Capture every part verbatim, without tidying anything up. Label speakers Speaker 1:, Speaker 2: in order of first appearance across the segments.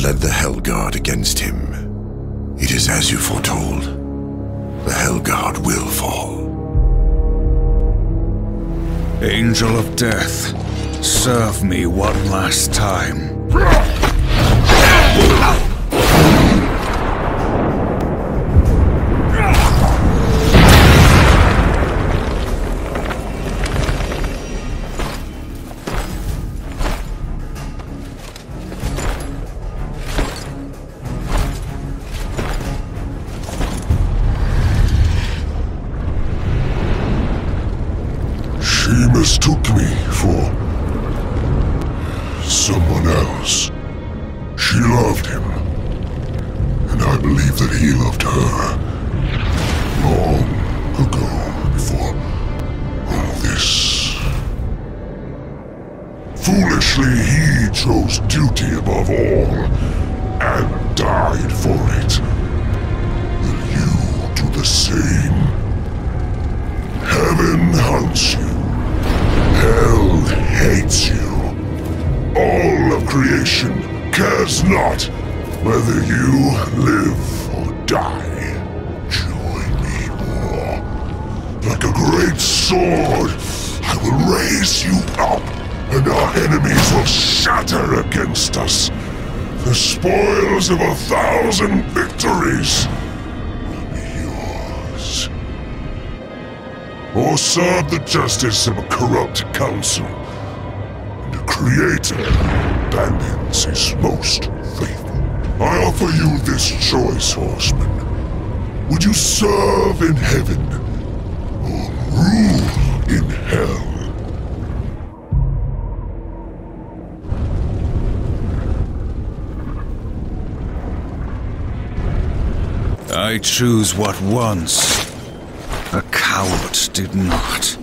Speaker 1: led the Hellguard against him. It is as you foretold. The Hellguard will fall.
Speaker 2: Angel of Death, serve me one last time.
Speaker 3: She mistook me for someone else. She loved him, and I believe that he loved her long ago, before all this. Foolishly, he chose duty above all, and died for it. Will you do the same? Heaven hunts you. Hell hates you. All of creation cares not whether you live or die. Join me, war. Like a great sword, I will raise you up, and our enemies will shatter against us. The spoils of a thousand victories will be yours. Or serve the justice of a corrupt council. And a creator abandons his most faithful. I offer you this choice, horseman. Would you serve in heaven, or rule in hell?
Speaker 2: I choose what once a coward did not.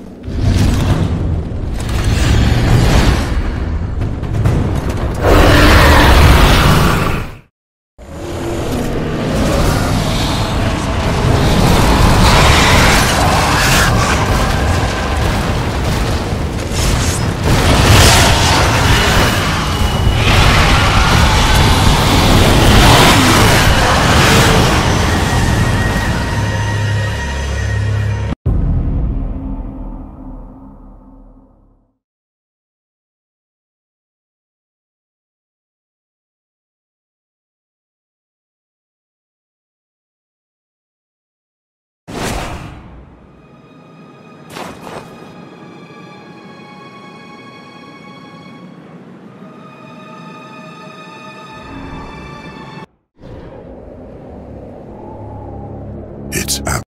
Speaker 1: It's ab-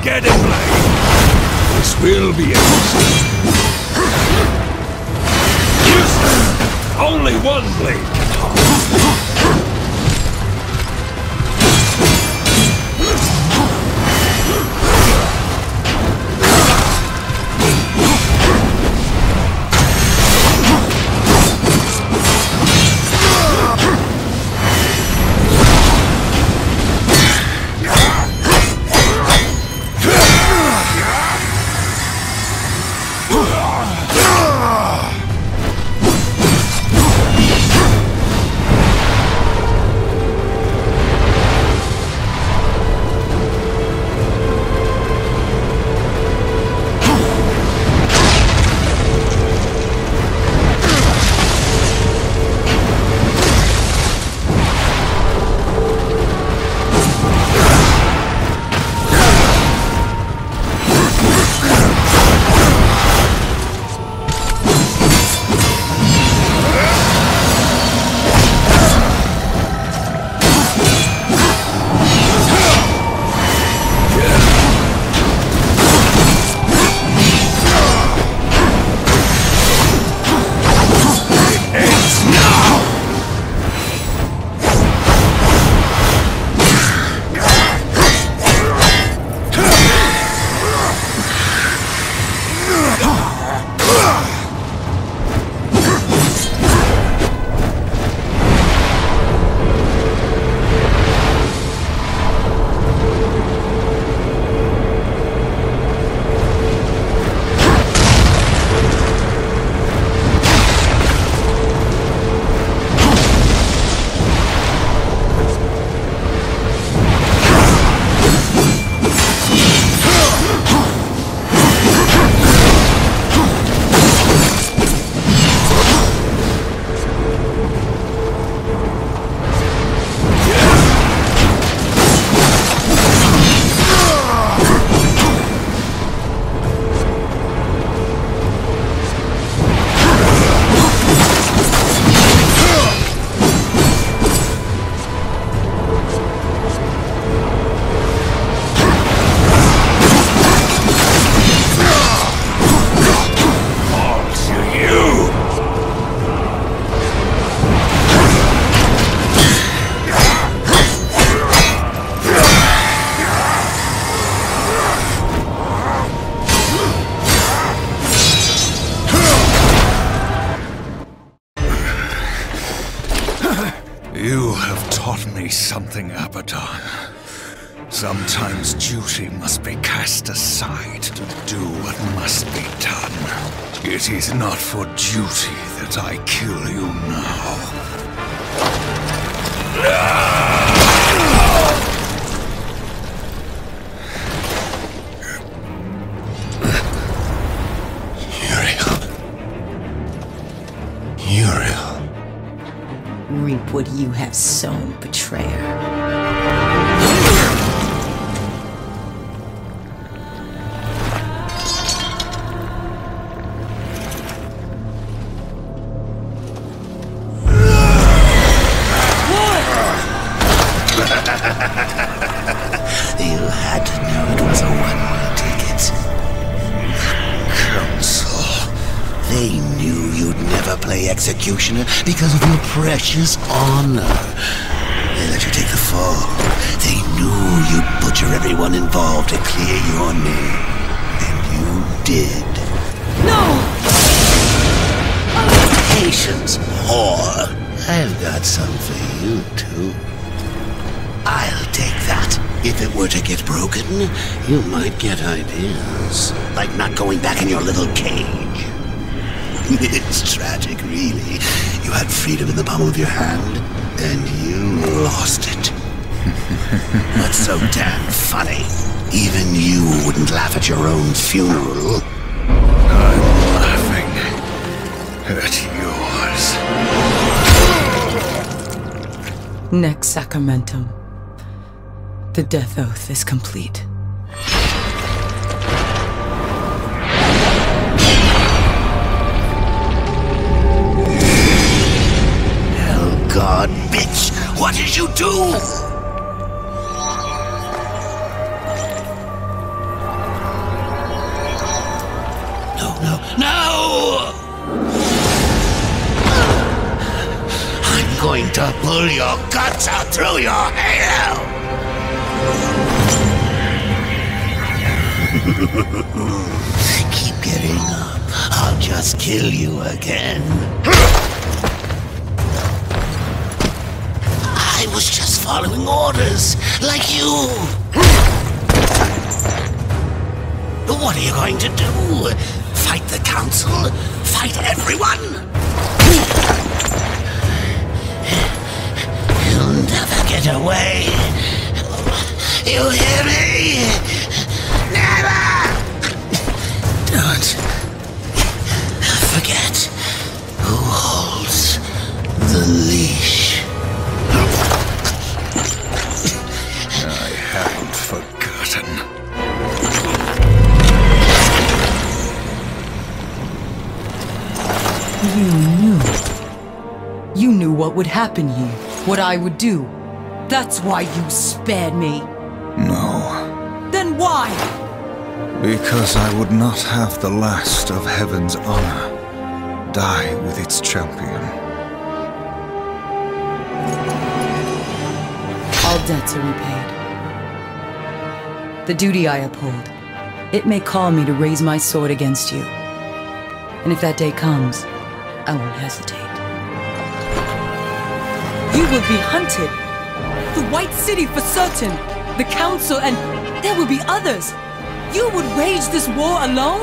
Speaker 2: Get it, Blade! This will be easy. Useless! Only one blade can harm. You have taught me something, Abaddon. Sometimes duty must be cast aside to do what must be done. It is not for duty that I kill you now.
Speaker 4: Uriel. Reap what you have sown, betrayer.
Speaker 5: You had to know it was a one-way ticket.
Speaker 2: Council.
Speaker 5: They knew you'd never play executioner because of your precious honor. They let you take the fall. They knew you'd butcher everyone involved to clear your name. And you did.
Speaker 4: No!
Speaker 5: Patience, whore. I've got some for you, too. I'll take that. If it were to get broken, you might get ideas. Like not going back in your little cage. It's tragic, really. You had freedom in the palm of your hand, and you lost it. What's so damn funny? Even you wouldn't laugh at your own funeral.
Speaker 2: I'm laughing at yours.
Speaker 4: Next sacramentum. The death oath is complete.
Speaker 5: Hell God, bitch! What did you do? going to pull your guts out through your halo! Keep getting up. I'll just kill you again. I was just following orders, like you. What are you going to do? Fight the council? Fight everyone? You'll never get away. You hear me? Never! Don't forget who holds the leash.
Speaker 2: I haven't forgotten.
Speaker 4: You knew. You knew what would happen here, what I would do. That's why you spared me.
Speaker 2: No.
Speaker 4: Then why?
Speaker 2: Because I would not have the last of Heaven's honor die with its champion.
Speaker 4: All debts are repaid. The duty I uphold, it may call me to raise my sword against you. And if that day comes, I won't hesitate. You will be hunted. The White City for certain. The Council, and there will be others. You would wage this war alone?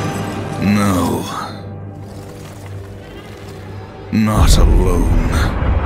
Speaker 2: No. Not alone.